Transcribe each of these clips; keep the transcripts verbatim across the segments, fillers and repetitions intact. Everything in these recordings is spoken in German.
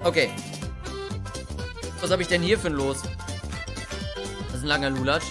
Okay. Was habe ich denn hier für ein Los? Das ist ein langer Lulatsch.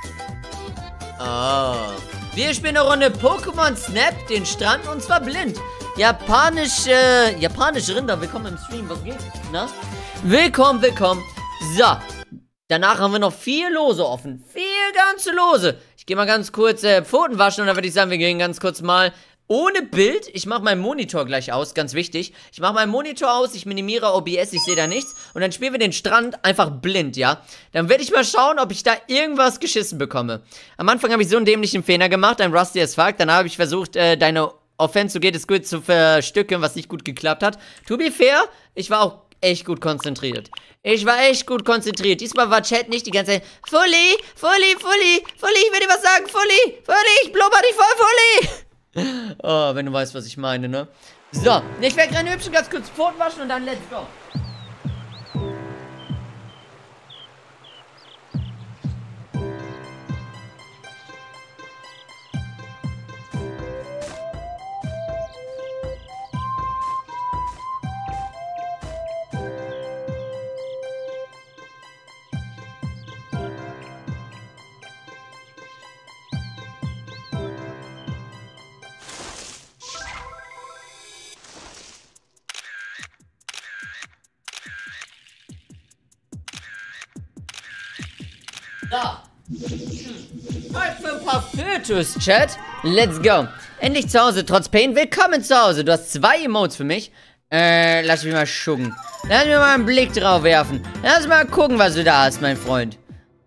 Oh. Wir spielen eine Runde Pokémon Snap, den Strand, und zwar blind. Japanische, japanische Rinder, willkommen im Stream, was geht? Na? Willkommen, willkommen. So, danach haben wir noch vier Lose offen. Vier ganze Lose. Ich gehe mal ganz kurz äh, Pfoten waschen und dann würde ich sagen, wir gehen ganz kurz mal ohne Bild. Ich mache meinen Monitor gleich aus, ganz wichtig. Ich mache meinen Monitor aus, ich minimiere O B S, ich sehe da nichts. Und dann spielen wir den Strand einfach blind, ja? Dann werde ich mal schauen, ob ich da irgendwas geschissen bekomme. Am Anfang habe ich so einen dämlichen Fehler gemacht, ein Rusty as fuck. Danach habe ich versucht, äh, deine Offense, so geht es gut, zu verstückeln, was nicht gut geklappt hat. To be fair, ich war auch echt gut konzentriert. Ich war echt gut konzentriert. Diesmal war Chat nicht die ganze Zeit Fully, Fully, Fully, Fully, ich will dir was sagen, Fully, Fully, ich blubber dich voll, Fully. Oh, wenn du weißt, was ich meine, ne? So, ich werde gerade hübsch ganz kurz Pfoten waschen und dann let's go. So. Zeit für ein paar Fötus, Chat. Let's go. Endlich zu Hause, trotz Pain. Willkommen zu Hause. Du hast zwei Emotes für mich. Äh, lass mich mal schucken. Lass mich mal einen Blick drauf werfen. Lass mal gucken, was du da hast, mein Freund.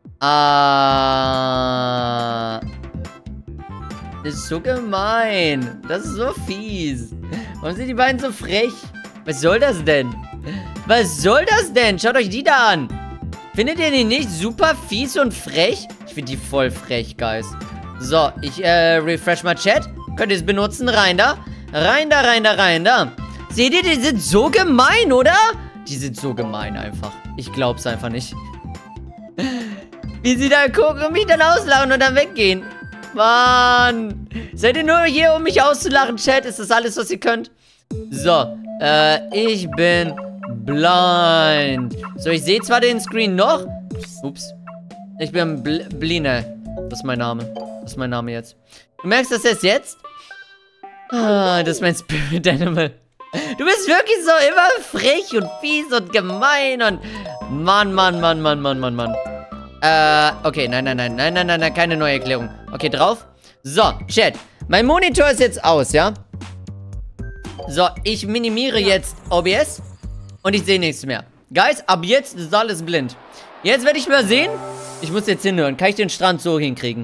Ah. Das ist so gemein. Das ist so fies. Warum sind die beiden so frech? Was soll das denn? Was soll das denn? Schaut euch die da an. Findet ihr die nicht super fies und frech? Ich finde die voll frech, Guys. So, ich äh, refresh mal Chat. Könnt ihr es benutzen? Rein da. Rein da, rein da, rein da. Seht ihr, die sind so gemein, oder? Die sind so gemein einfach. Ich glaub's einfach nicht. Wie sie da gucken und mich dann auslachen und dann weggehen. Mann. Seid ihr nur hier, um mich auszulachen, Chat? Ist das alles, was ihr könnt? So, äh, ich bin blind. So, ich sehe zwar den Screen noch. Ups. Ich bin Bl Bline. Das ist mein Name. Das ist mein Name jetzt. Du merkst das erst jetzt? Ah, das ist mein Spirit Animal. Du bist wirklich so immer frech und fies und gemein und... Mann, Mann, Mann, Mann, Mann, Mann, Mann. Äh, okay, nein, nein, nein, nein, nein, nein, nein, keine neue Erklärung. Okay, drauf. So, Chat. Mein Monitor ist jetzt aus, ja? So, ich minimiere jetzt O B S und ich sehe nichts mehr. Guys, ab jetzt ist alles blind. Jetzt werde ich mal sehen. Ich muss jetzt hinhören. Kann ich den Strand so hinkriegen?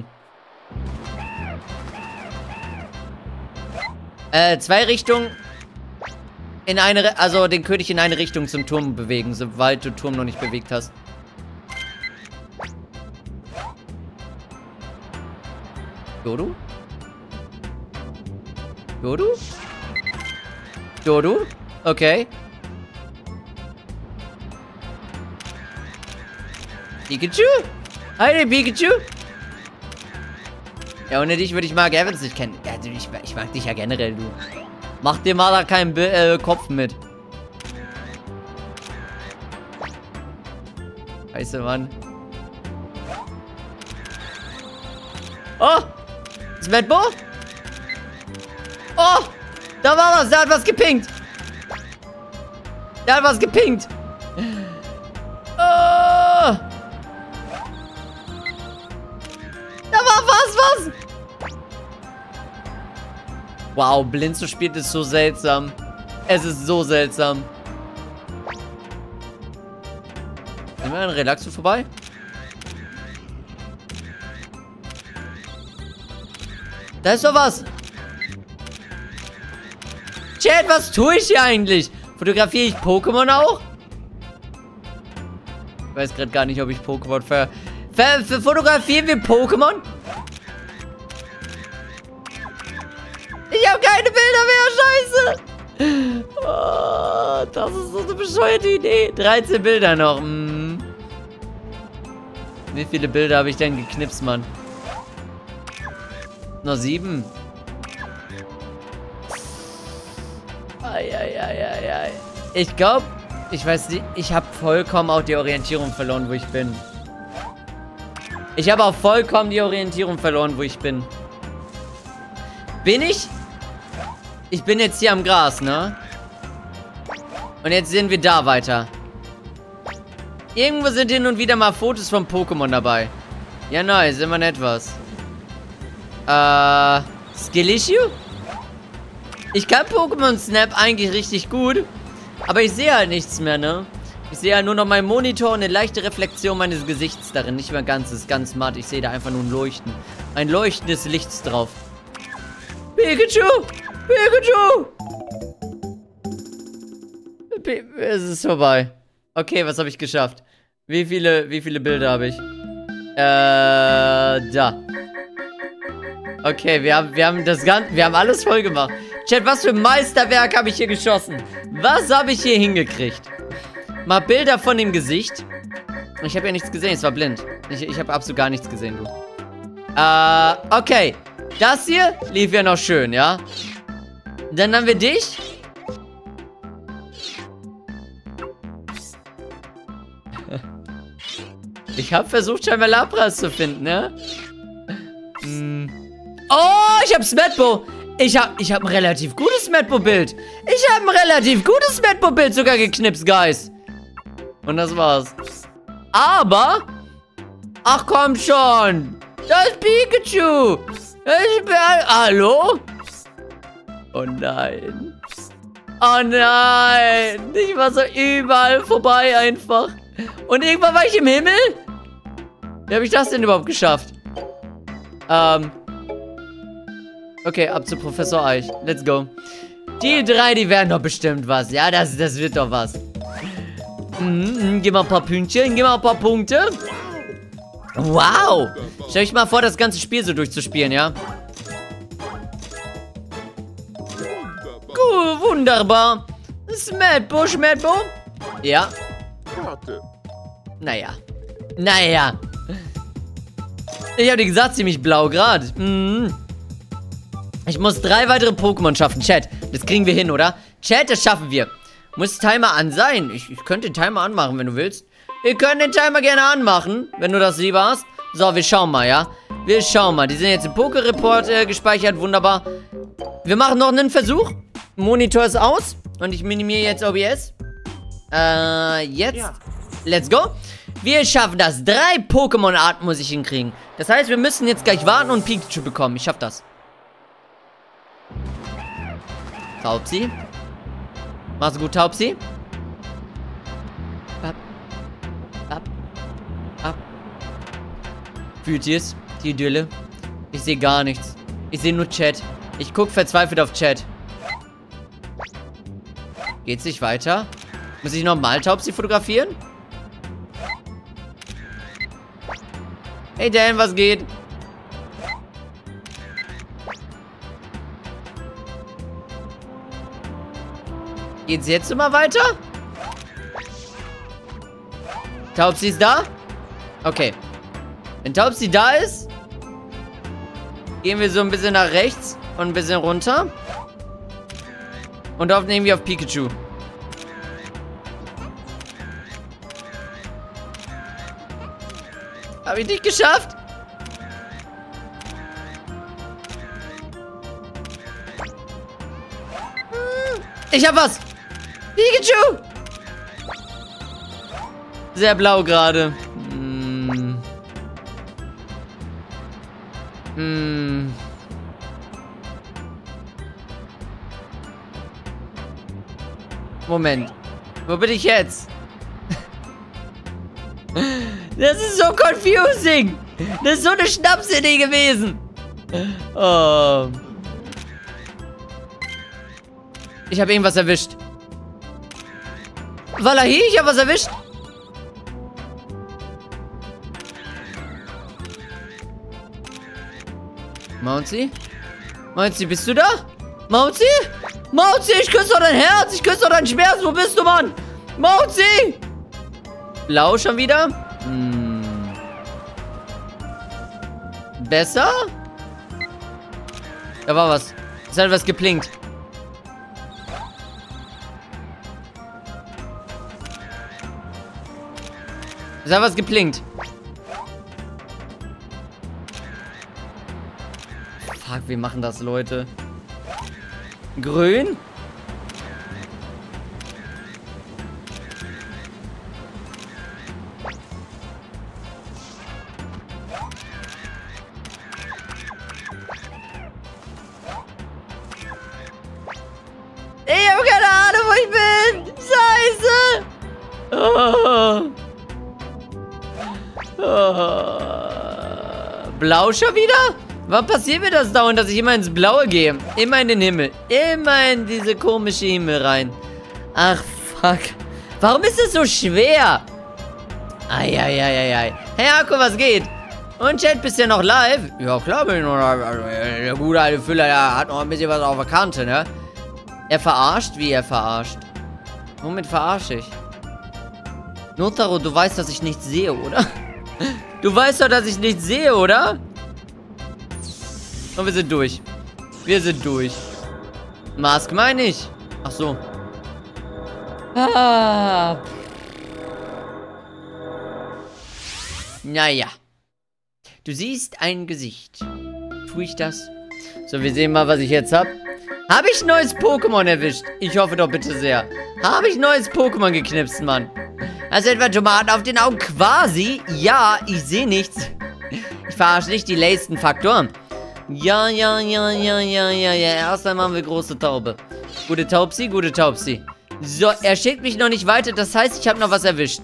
Äh, zwei Richtungen. In eine, also den König in eine Richtung zum Turm bewegen, sobald du Turm noch nicht bewegt hast. Dodu? Dodu? Dodu? Okay. Pikachu? Hi, Pikachu? Ja, ohne dich würde ich Mark Evans nicht kennen. Ja, ich, ich mag dich ja generell, du. Mach dir mal da keinen Be äh, Kopf mit. Scheiße, Mann. Oh! Ist Medbo? Oh! Da war was, der hat was gepinkt. Der hat was gepinkt. Oh! Da war was, was? Wow, blind zu spielen ist so seltsam. Es ist so seltsam. Sind wir an Relaxo vorbei? Da ist doch was. Chat, was tue ich hier eigentlich? Fotografiere ich Pokémon auch? Ich weiß gerade gar nicht, ob ich Pokémon ver... ver... ver... Fotografieren wir Pokémon? Ich habe keine Bilder mehr, scheiße. Oh, das ist so eine bescheuerte Idee. dreizehn Bilder noch. Hm. Wie viele Bilder habe ich denn geknipst, Mann? Noch sieben. Eieieiei. Ich glaube, Ich weiß nicht, ich habe vollkommen auch die Orientierung verloren, wo ich bin. Ich habe auch vollkommen die Orientierung verloren, wo ich bin. Bin ich? Ich bin jetzt hier am Gras, ne? Und jetzt sehen wir da weiter. Irgendwo sind hin und wieder mal Fotos von Pokémon dabei. Ja, nice, immer etwas. Äh, Skillissue? Ich kann Pokémon Snap eigentlich richtig gut. Aber ich sehe halt nichts mehr, ne? Ich sehe halt nur noch meinen Monitor und eine leichte Reflexion meines Gesichts darin. Nicht mehr ganz, ist ganz matt. Ich sehe da einfach nur ein Leuchten. Ein leuchtendes Licht drauf. Pikachu! Pikachu! P es ist vorbei. Okay, was habe ich geschafft? Wie viele, wie viele Bilder habe ich? Äh, da. Okay, wir haben, wir haben das Ganze, wir haben alles voll gemacht. Chat, was für ein Meisterwerk habe ich hier geschossen? Was habe ich hier hingekriegt? Mal Bilder von dem Gesicht. Ich habe ja nichts gesehen, es war blind. Ich, ich habe absolut gar nichts gesehen, du. Äh, okay. Das hier lief ja noch schön, ja? Dann haben wir dich. Ich habe versucht, scheinbar Lapras zu finden, ne? Hm. Oh, ich habe Smetbo. Ich habe ich hab ein relativ gutes Smetbo-Bild. Ich habe ein relativ gutes Smetbo-Bild sogar geknipst, Guys. Und das war's. Aber... Ach, komm schon. Das ist Pikachu. Ich bin... Hallo? Oh nein. Oh nein. Ich war so überall vorbei einfach. Und irgendwann war ich im Himmel? Wie habe ich das denn überhaupt geschafft? Ähm... Okay, ab zu Professor Eich. Let's go. Die drei, die werden doch bestimmt was. Ja, das, das wird doch was. Mhm, gib mal ein paar Pünktchen, gib mal ein paar Punkte. Wow. Stell euch mal vor, das ganze Spiel so durchzuspielen, ja? Cool, wunderbar. Smetbo, Schmetbo. Ja. Naja. Naja. Ich habe dir gesagt, ziemlich blau gerade. Mhm. Ich muss drei weitere Pokémon schaffen. Chat, das kriegen wir hin, oder? Chat, das schaffen wir. Muss Timer an sein. Ich, ich könnte den Timer anmachen, wenn du willst. Wir können den Timer gerne anmachen, wenn du das lieber hast. So, wir schauen mal, ja? Wir schauen mal. Die sind jetzt im Poké-Report äh, gespeichert. Wunderbar. Wir machen noch einen Versuch. Monitor ist aus. Und ich minimiere jetzt O B S. Äh, jetzt. Ja. Let's go. Wir schaffen das. Drei Pokémon-Arten muss ich hinkriegen. Das heißt, wir müssen jetzt gleich warten und Pikachu bekommen. Ich schaff das. Taubsi. Mach's gut, Taubsi. Ab. Ab. Ab. Fühlt ihr's? Die Idylle? Ich sehe gar nichts. Ich sehe nur Chat. Ich guck verzweifelt auf Chat. Geht's nicht weiter? Muss ich nochmal Taubsi fotografieren? Hey Dan, was geht? Geht's jetzt immer weiter? Taubsi ist da? Okay. Wenn Taubsi da ist, gehen wir so ein bisschen nach rechts und ein bisschen runter. Und hoffen irgendwie auf Pikachu. Habe ich nicht geschafft? Ich hab was! Pikachu! Sehr blau gerade. Hm. Hm. Moment. Wo bin ich jetzt? Das ist so confusing. Das ist so eine Schnapsidee gewesen. Oh. Ich habe irgendwas erwischt. Valahi, ich habe was erwischt. Mouncy? Mouncy, bist du da? Mouncy? Mouncy, ich küsse doch dein Herz. Ich küsse doch deinen Schmerz. Wo bist du, Mann? Mouncy! Blau schon wieder? Hm. Besser? Da war was. Es hat was geplinkt. Es hat was geplinkt. Fuck, wir machen das, Leute. Grün? Ich habe keine Ahnung, wo ich bin. Scheiße. Oh. Oh. Blau schon wieder? Warum passiert mir das dauernd, dass ich immer ins Blaue gehe? Immer in den Himmel. Immer in diese komische Himmel rein. Ach, fuck. Warum ist es so schwer? Eieieiei. Hey, Akku, was geht? Und Chat, bist du ja noch live? Ja, klar bin ich noch live. Also, der gute alte Füller, der hat noch ein bisschen was auf der Kante, ne? Er verarscht? Wie er verarscht? Womit verarsche ich? Notaro, du weißt, dass ich nichts sehe, oder? Du weißt doch, dass ich nichts sehe, oder? Und wir sind durch. Wir sind durch. Mask meine ich. Ach so. Ah. Naja. Du siehst ein Gesicht. Tue ich das? So, wir sehen mal, was ich jetzt habe. Habe ich ein neues Pokémon erwischt? Ich hoffe doch bitte sehr. Habe ich ein neues Pokémon geknipst, Mann? Hast du etwa Tomaten auf den Augen? Quasi. Ja, ich sehe nichts. Ich verarsche nicht die Leisten-Faktoren. Ja, ja, ja, ja, ja, ja, ja. Erst einmal haben wir große Taube. Gute Taubsi, gute Taubsi. So, er schickt mich noch nicht weiter. Das heißt, ich habe noch was erwischt.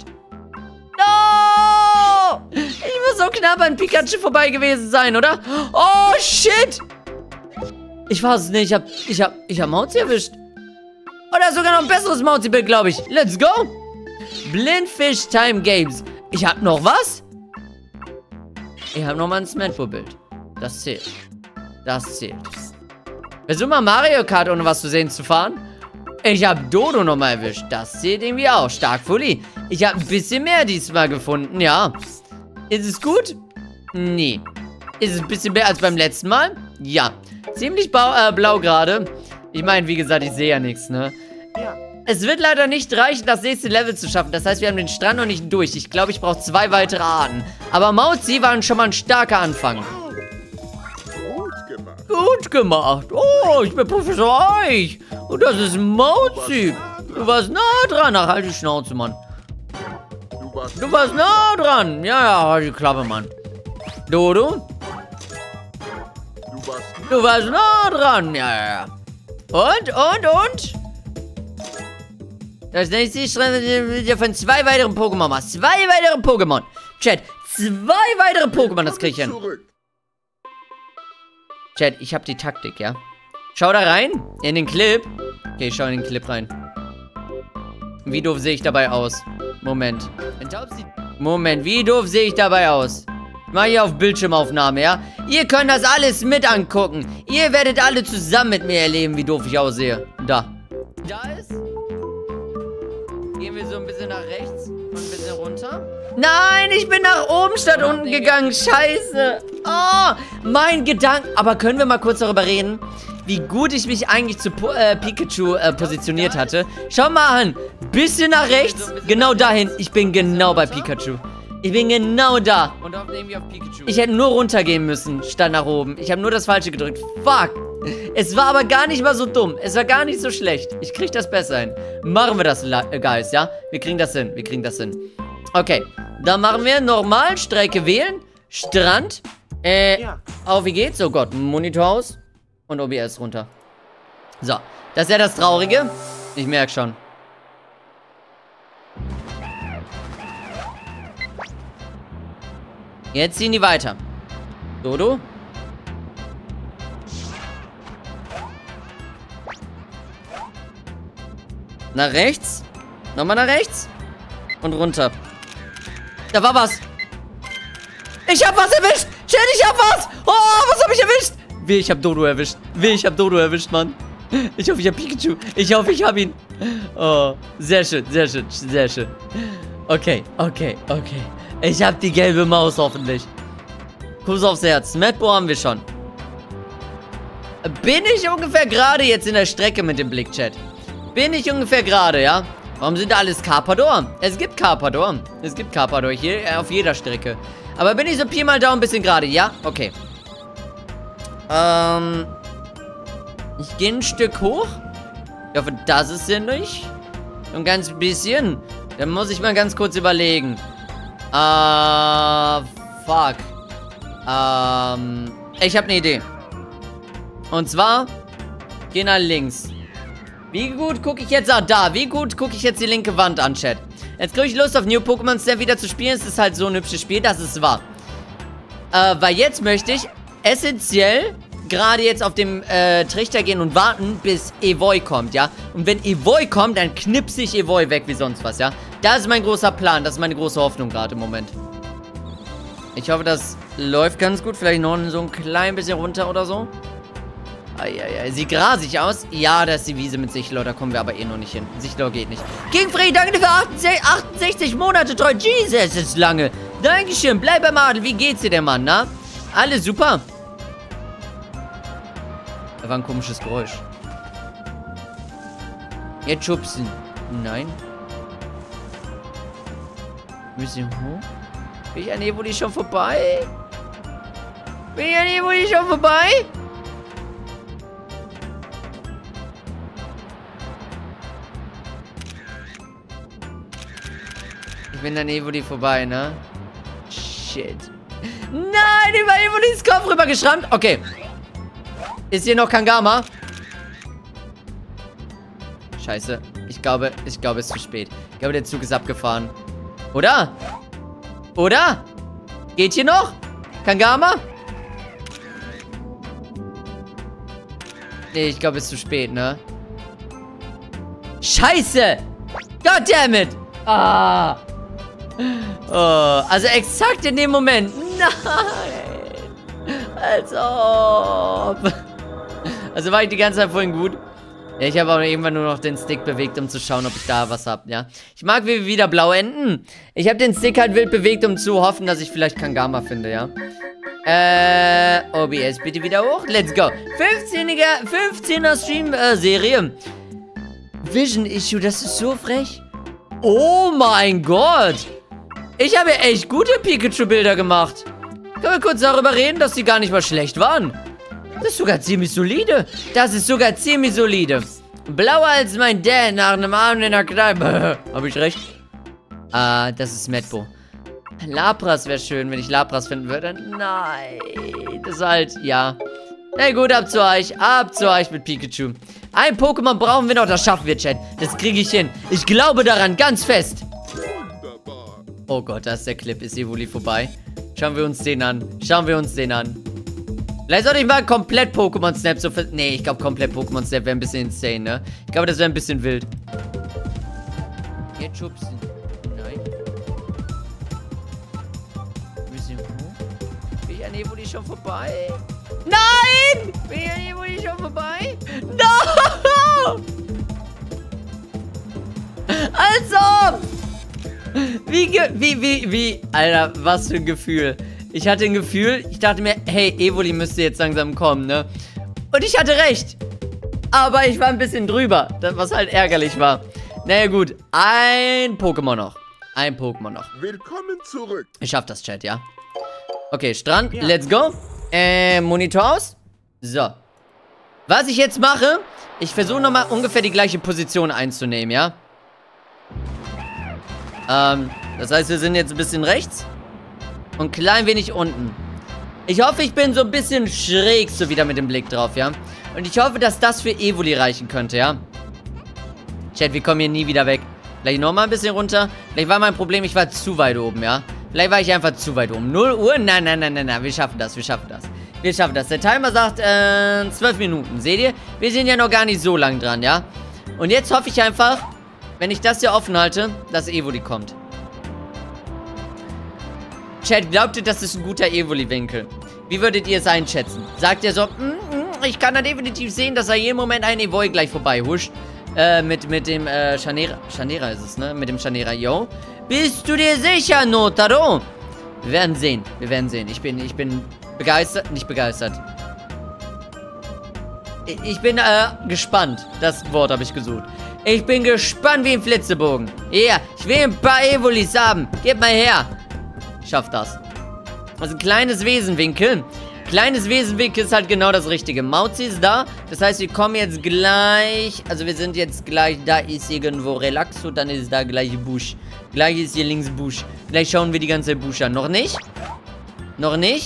No! Ich muss so knapp an Pikachu vorbei gewesen sein, oder? Oh, shit! Ich weiß es nicht. Ich hab, ich hab, ich hab Mauzi erwischt. Oder sogar noch ein besseres Mauzi-Bild, glaube ich. Let's go! Blindfish Time Games. Ich hab noch was? Ich hab noch mal ein Smetbo-Bild. Das zählt. Das zählt. Versuch mal Mario Kart ohne was zu sehen zu fahren. Ich hab Dodo noch mal erwischt. Das zählt irgendwie auch. Stark, Fully. Ich hab ein bisschen mehr diesmal gefunden, ja. Ist es gut? Nee. Ist es ein bisschen mehr als beim letzten Mal? Ja. Ziemlich blau, äh, blau gerade. Ich meine, wie gesagt, ich sehe ja nichts, ne? Ja. Es wird leider nicht reichen, das nächste Level zu schaffen. Das heißt, wir haben den Strand noch nicht durch. Ich glaube, ich brauche zwei weitere Arten. Aber Mauzi war schon mal ein starker Anfang. Gut gemacht. Gut gemacht. Oh, ich bin Professor Eich. Und das ist Mauzi. Du warst nah dran. Ach, halt die Schnauze, Mann. Du warst nah dran. Ja, ja, halt die Klappe, Mann. Dodo? Du warst nah dran. Ja, ja, ja. Und, und, und? Das nächste Strand von zwei weiteren Pokémon mal. Zwei weitere Pokémon. Chat, zwei weitere Pokémon, das krieg ich hin. Chat, ich hab die Taktik, ja? Schau da rein, in den Clip. Okay, ich schau in den Clip rein. Wie doof sehe ich dabei aus? Moment. Moment, wie doof sehe ich dabei aus? Ich mach hier auf Bildschirmaufnahme, ja? Ihr könnt das alles mit angucken. Ihr werdet alle zusammen mit mir erleben, wie doof ich aussehe. Da. Da ist... Gehen wir so ein bisschen nach rechts und ein bisschen runter. Nein, ich bin nach oben statt unten gegangen. Scheiße. Oh, mein Gedanke. Aber können wir mal kurz darüber reden, wie gut ich mich eigentlich zu po äh, Pikachu äh, positioniert hatte? Schau mal an. Bisschen nach rechts. Genau dahin. Ich bin genau bei Pikachu. Ich bin genau da. Und irgendwie auf Pikachu. Ich hätte nur runtergehen müssen, statt nach oben. Ich habe nur das Falsche gedrückt. Fuck. Es war aber gar nicht mal so dumm. Es war gar nicht so schlecht. Ich krieg das besser hin. Machen wir das, Guys, ja? Wir kriegen das hin. Wir kriegen das hin. Okay. Dann machen wir normal Strecke wählen. Strand. Äh, ja. Auf, wie geht's? Oh Gott. Monitor aus. Und O B S runter. So. Das ist ja das Traurige. Ich merke schon. Jetzt ziehen die weiter. Dodo. Nach rechts. Nochmal nach rechts. Und runter. Da war was. Ich hab was erwischt. Chat, ich hab was. Oh, was hab ich erwischt? Weh, ich hab Dodo erwischt. Weh, ich hab Dodo erwischt, Mann. Ich hoffe, ich hab Pikachu. Ich hoffe, ich hab ihn. Oh, sehr schön, sehr schön, sehr schön. Okay, okay, okay. Ich hab die gelbe Maus hoffentlich. Kuss aufs Herz. Smetbo haben wir schon. Bin ich ungefähr gerade jetzt in der Strecke mit dem Blick, Chat? Bin ich ungefähr gerade, ja? Warum sind da alles Carpador? Es gibt Carpador. Es gibt Carpador hier äh, auf jeder Strecke. Aber bin ich so Pi mal Daumen ein bisschen gerade? Ja? Okay. Ähm. Ich gehe ein Stück hoch. Ich hoffe, das ist sinnig. Ein ganz bisschen. Dann muss ich mal ganz kurz überlegen. Ah, fuck. Ähm, ich habe eine Idee. Und zwar, geh nach links. Wie gut gucke ich jetzt, ah, da, wie gut gucke ich jetzt die linke Wand an, Chat. Jetzt kriege ich Lust auf New Pokémon Snap wieder zu spielen. Es ist halt so ein hübsches Spiel, das ist wahr. Äh, weil jetzt möchte ich essentiell gerade jetzt auf dem äh, Trichter gehen und warten, bis Evoy kommt, ja. Und wenn Evoy kommt, dann knipse ich Evoy weg wie sonst was, ja. Das ist mein großer Plan, das ist meine große Hoffnung gerade im Moment. Ich hoffe, das läuft ganz gut. Vielleicht noch so ein klein bisschen runter oder so. Eieiei. Sieht grasig aus. Ja, da ist die Wiese mit Sichlor. Da kommen wir aber eh noch nicht hin. Sichlor geht nicht. King Free, danke für achtundsechzig Monate treu. Jesus, das ist lange. Dankeschön. Bleib beim Adel. Wie geht's dir, der Mann, na? Alles super. Da war ein komisches Geräusch. Jetzt schubsen. Nein. Ein bisschen hoch. Bin ich an Evoli schon vorbei? Bin ich an Evoli schon vorbei? Ich bin an Evoli vorbei, ne? Shit. Nein, über Evolis Kopf rüber geschrammt. Okay. Ist hier noch Kangama? Scheiße. Ich glaube, ich glaube, es ist zu spät. Ich glaube, der Zug ist abgefahren. Oder? Oder? Geht hier noch? Kangama? Nee, ich glaube, es ist zu spät, ne? Scheiße! Goddammit! Ah! Oh, also exakt in dem Moment. Nein! Als ob. Also war ich die ganze Zeit vorhin gut. Ja, ich habe aber irgendwann nur noch den Stick bewegt, um zu schauen, ob ich da was habe, ja. Ich mag, wie wir wieder blau enden. Ich habe den Stick halt wild bewegt, um zu hoffen, dass ich vielleicht Kangama finde, ja. Äh, O B S, bitte wieder hoch. Let's go. fünfzehniger, fünfzehner Stream-Serie. Vision Issue, das ist so frech. Oh mein Gott. Ich habe echt gute Pikachu-Bilder gemacht. Können wir kurz darüber reden, dass die gar nicht mal schlecht waren? Das ist sogar ziemlich solide. Das ist sogar ziemlich solide. Blauer als mein Dad nach einem Abend in der Kneipe. Habe ich recht? Ah, das ist Medbo. Lapras wäre schön, wenn ich Lapras finden würde. Nein. Das ist halt, ja. Na gut, ab zu euch. Ab zu euch mit Pikachu. Ein Pokémon brauchen wir noch, das schaffen wir, Chat. Das kriege ich hin. Ich glaube daran ganz fest. Oh Gott, da ist der Clip. Ist Evoli vorbei? Schauen wir uns den an. Schauen wir uns den an. Vielleicht sollte ich mal komplett Pokémon Snap so für... Nee, ich glaube komplett Pokémon Snap wäre ein bisschen insane, ne? Ich glaube, das wäre ein bisschen wild. Jetzt schubsen. Nein. Ein bisschen hoch. Bin ich an Evoli schon vorbei? Nein! Bin ich an Evoli schon vorbei? No! Als ob! Wie, wie, wie, wie, Alter, was für ein Gefühl. Ich hatte ein Gefühl, ich dachte mir, hey, Evoli müsste jetzt langsam kommen, ne? Und ich hatte recht. Aber ich war ein bisschen drüber, was halt ärgerlich war. Naja, gut, ein Pokémon noch. Ein Pokémon noch. Willkommen zurück. Ich schaff das, Chat, ja? Okay, Strand, ja. Let's go. Äh, Monitor aus. So. Was ich jetzt mache, ich versuche nochmal ungefähr die gleiche Position einzunehmen, ja? Ähm, das heißt, wir sind jetzt ein bisschen rechts und ein klein wenig unten. Ich hoffe, ich bin so ein bisschen schräg so wieder mit dem Blick drauf, ja? Und ich hoffe, dass das für Evoli reichen könnte, ja? Chat, wir kommen hier nie wieder weg. Vielleicht nochmal ein bisschen runter. Vielleicht war mein Problem, ich war zu weit oben, ja? Vielleicht war ich einfach zu weit oben. null Uhr? Nein, nein, nein, nein, nein. Wir schaffen das, wir schaffen das. Wir schaffen das. Der Timer sagt, äh, zwölf Minuten. Seht ihr? Wir sind ja noch gar nicht so lang dran, ja? Und jetzt hoffe ich einfach, wenn ich das hier offen halte, dass Evoli kommt. Chat, glaubt ihr, das ist ein guter Evoli-Winkel? Wie würdet ihr es einschätzen? Sagt ihr so, mm, mm, ich kann da definitiv sehen, dass er jeden Moment ein Evoli gleich vorbei huscht. Äh, mit, mit dem, äh, Chanera. Chanera ist es, ne? Mit dem Chanera, yo. Bist du dir sicher, Notaro? Wir werden sehen. Wir werden sehen. Ich bin, ich bin begeistert. Nicht begeistert. Ich, ich bin, äh, gespannt. Das Wort habe ich gesucht. Ich bin gespannt wie ein Flitzebogen. Ja, ich will ein paar Evolis haben. Gib mal her. Ich schaff das. Also ein kleines Wesenwinkel. Kleines Wesenwinkel ist halt genau das Richtige. Mauzi ist da. Das heißt, wir kommen jetzt gleich... Also wir sind jetzt gleich... Da ist irgendwo Relaxo. Dann ist da gleich Busch. Gleich ist hier links Busch. Gleich schauen wir die ganze Busch an. Noch nicht? Noch nicht?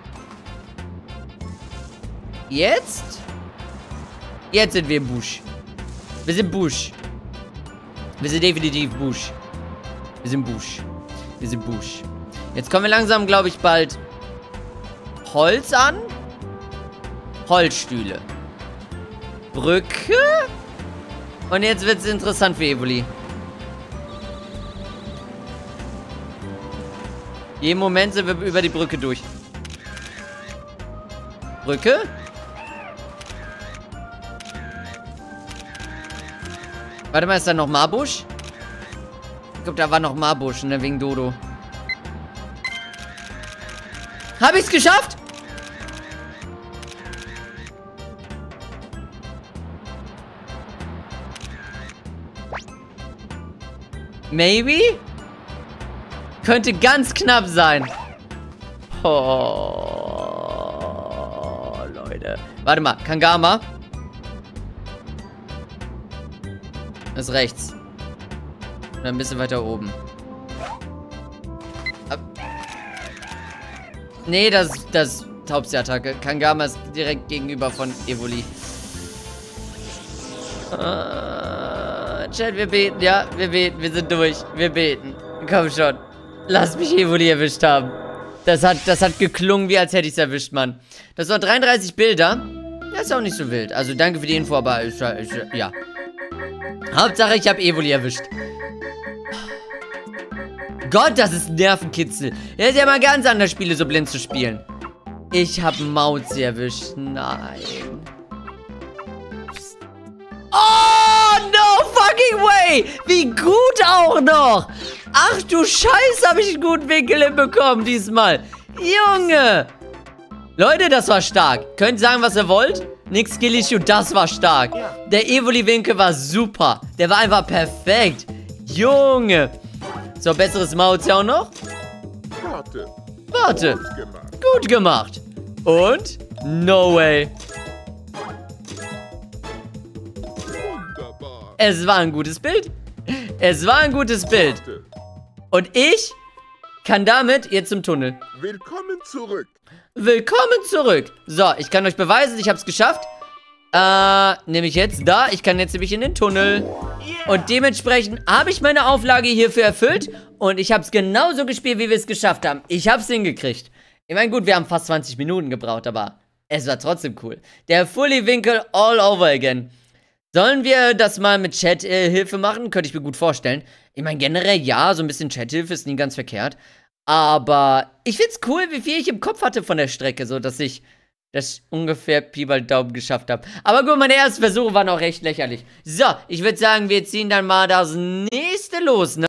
Jetzt? Jetzt sind wir Busch. Wir sind Busch. Wir sind definitiv Busch. Wir sind Busch. Wir sind Busch. Jetzt kommen wir langsam, glaube ich, bald Holz an. Holzstühle. Brücke. Und jetzt wird es interessant für Evoli. Jeden Moment sind wir über die Brücke durch. Brücke? Warte mal, ist da noch Marbusch? Ich glaube, da war noch Marbusch, ne, wegen Dodo. Habe ich's geschafft? Maybe? Könnte ganz knapp sein. Oh, Leute. Warte mal, Kangama. Das ist rechts. Und ein bisschen weiter oben. Ab. Nee, das, das ist Taubsi-Attacke. Kangama ist direkt gegenüber von Evoli. Uh, Chat, wir beten, ja, wir beten, wir sind durch. Wir beten. Komm schon. Lass mich Evoli erwischt haben. Das hat, das hat geklungen, wie als hätte ich es erwischt, Mann. Das waren dreiunddreißig Bilder. Das ist auch nicht so wild. Also danke für die Info, aber ist, ist, ja. Hauptsache, ich habe Evoli erwischt. Gott, das ist Nervenkitzel. Das ist ja mal ganz anders, Spiele so blind zu spielen. Ich habe Mauzi erwischt. Nein. Oh, no fucking way. Wie gut auch noch. Ach du Scheiße, habe ich einen guten Winkel hinbekommen diesmal. Junge. Leute, das war stark. Könnt sagen, was ihr wollt. Nix Skill-Issue, das war stark. Der Evoli-Winkel war super. Der war einfach perfekt. Junge. So, besseres Mauzi auch noch. Warte. Warte. Gut gemacht. Gut gemacht. Und? No way. Wunderbar. Es war ein gutes Bild. Es war ein gutes Bild. Warte. Und ich kann damit jetzt zum Tunnel. Willkommen zurück. Willkommen zurück. So, ich kann euch beweisen, ich habe es geschafft. Äh, nehme ich jetzt da. Ich kann jetzt nämlich in den Tunnel. Und dementsprechend habe ich meine Auflage hierfür erfüllt. Und ich habe es genauso gespielt, wie wir es geschafft haben. Ich habe es hingekriegt. Ich meine, gut, wir haben fast zwanzig Minuten gebraucht, aber es war trotzdem cool. Der Fully-Winkel all over again. Sollen wir das mal mit Chat-Hilfe machen? Könnte ich mir gut vorstellen. Ich meine, generell ja, so ein bisschen Chat-Hilfe ist nie ganz verkehrt. Aber ich find's cool, wie viel ich im Kopf hatte von der Strecke, so dass ich das ungefähr Pi mal Daumen geschafft habe. Aber gut, meine ersten Versuche waren auch recht lächerlich. So, ich würde sagen, wir ziehen dann mal das nächste los, ne?